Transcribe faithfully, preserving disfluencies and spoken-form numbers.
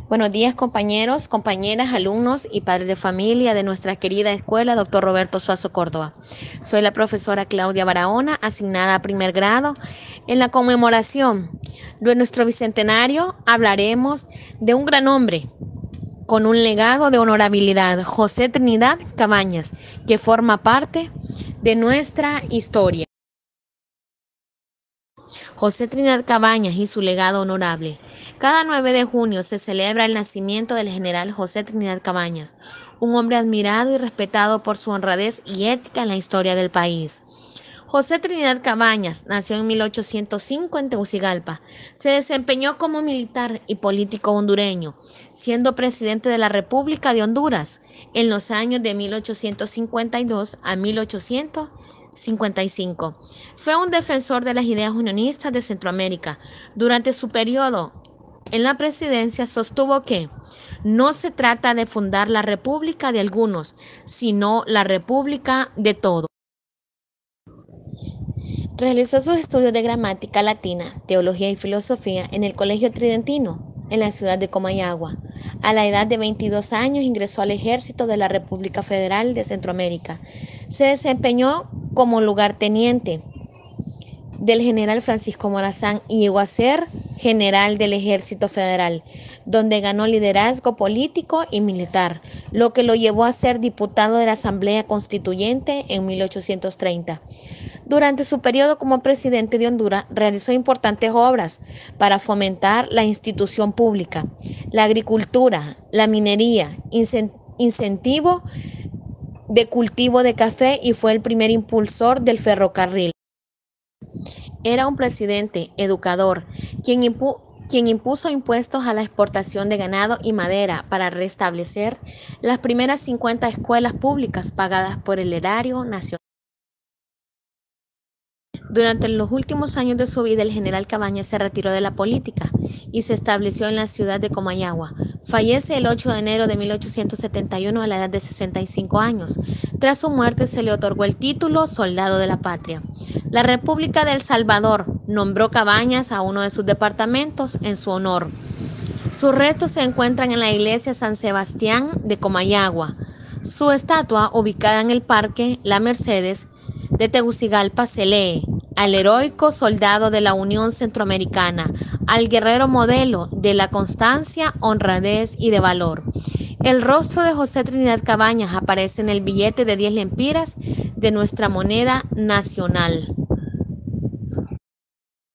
Buenos días, compañeros, compañeras, alumnos y padres de familia de nuestra querida escuela doctor Roberto Suazo Córdoba. Soy la profesora Claudia Barahona, asignada a primer grado. En la conmemoración de nuestro bicentenario hablaremos de un gran hombre con un legado de honorabilidad, José Trinidad Cabañas, que forma parte de nuestra historia. José Trinidad Cabañas y su legado honorable. Cada nueve de junio se celebra el nacimiento del general José Trinidad Cabañas, un hombre admirado y respetado por su honradez y ética en la historia del país. José Trinidad Cabañas nació en mil ochocientos cinco en Tegucigalpa. Se desempeñó como militar y político hondureño, siendo presidente de la República de Honduras en los años de mil ochocientos cincuenta y dos a mil ochocientos cincuenta y cinco. Fue un defensor de las ideas unionistas de Centroamérica. Durante su periodo en la presidencia sostuvo que no se trata de fundar la república de algunos, sino la república de todos. Realizó sus estudios de gramática latina, teología y filosofía en el Colegio Tridentino, en la ciudad de Comayagua. A la edad de veintidós años ingresó al ejército de la República Federal de Centroamérica. Se desempeñó como lugarteniente del general Francisco Morazán y llegó a ser general del Ejército Federal, donde ganó liderazgo político y militar, lo que lo llevó a ser diputado de la Asamblea Constituyente en mil ochocientos treinta. Durante su periodo como presidente de Honduras, realizó importantes obras para fomentar la institución pública, la agricultura, la minería, incentivo de cultivo de café y fue el primer impulsor del ferrocarril. Era un presidente educador, quien, impu quien impuso impuestos a la exportación de ganado y madera para restablecer las primeras cincuenta escuelas públicas pagadas por el erario nacional. Durante los últimos años de su vida, el general Cabañas se retiró de la política y se estableció en la ciudad de Comayagua. Fallece el ocho de enero de mil ochocientos setenta y uno a la edad de sesenta y cinco años. Tras su muerte se le otorgó el título Soldado de la Patria. La República de El Salvador nombró Cabañas a uno de sus departamentos en su honor. Sus restos se encuentran en la iglesia San Sebastián de Comayagua. Su estatua, ubicada en el Parque La Mercedes de Tegucigalpa, se lee: al heroico soldado de la Unión Centroamericana, al guerrero modelo de la constancia, honradez y de valor. El rostro de José Trinidad Cabañas aparece en el billete de diez lempiras de nuestra moneda nacional.